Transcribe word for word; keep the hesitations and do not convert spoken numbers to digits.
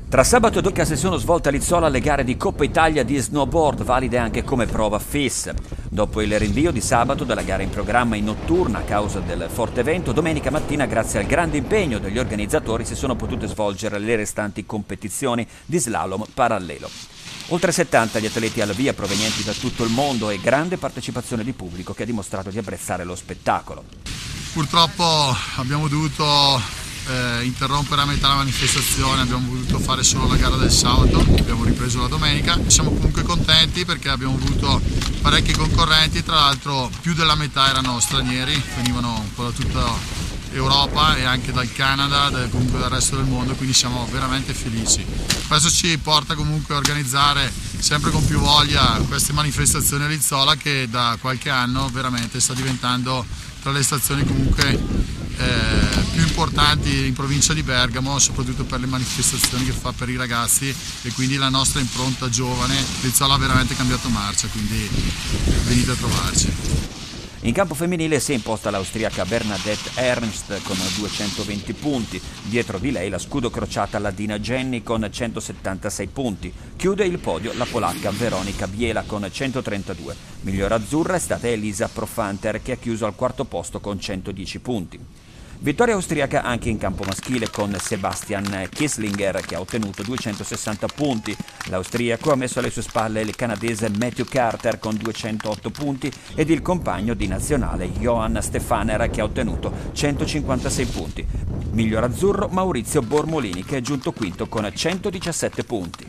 Tra sabato e domenica si sono svolte a Lizzola le gare di Coppa Italia di snowboard, valide anche come prova F I S. Dopo il rinvio di sabato della gara in programma in notturna a causa del forte vento, domenica mattina, grazie al grande impegno degli organizzatori, si sono potute svolgere le restanti competizioni di slalom parallelo. Oltre settanta gli atleti al via provenienti da tutto il mondo e grande partecipazione di pubblico che ha dimostrato di apprezzare lo spettacolo. Purtroppo abbiamo dovuto Eh, interrompere a metà la manifestazione, abbiamo voluto fare solo la gara del sabato, abbiamo ripreso la domenica. Siamo comunque contenti perché abbiamo avuto parecchi concorrenti, tra l'altro più della metà erano stranieri, venivano un po' da tutta Europa e anche dal Canada, da, comunque dal resto del mondo, quindi siamo veramente felici. Questo ci porta comunque a organizzare sempre con più voglia queste manifestazioni a Lizzola, che da qualche anno veramente sta diventando tra le stazioni comunque Eh, più importanti in provincia di Bergamo, soprattutto per le manifestazioni che fa per i ragazzi, e quindi la nostra impronta giovane. Lizzola ha veramente cambiato marcia, quindi venite a trovarci. In campo femminile si è imposta l'austriaca Bernadette Ernst con duecentoventi punti, dietro di lei la scudo crociata Ladina Jenny con centosettantasei punti. Chiude il podio la polacca Veronika Biela con centotrentadue. Miglior azzurra è stata Elisa Profanter, che ha chiuso al quarto posto con centodieci punti. Vittoria austriaca anche in campo maschile con Sebastian Kieslinger, che ha ottenuto duecentosessanta punti. L'austriaco ha messo alle sue spalle il canadese Matthew Carter con duecentotto punti ed il compagno di nazionale Johan Stefaner, che ha ottenuto centocinquantasei punti. Miglior azzurro Maurizio Bormolini, che è giunto quinto con centodiciassette punti.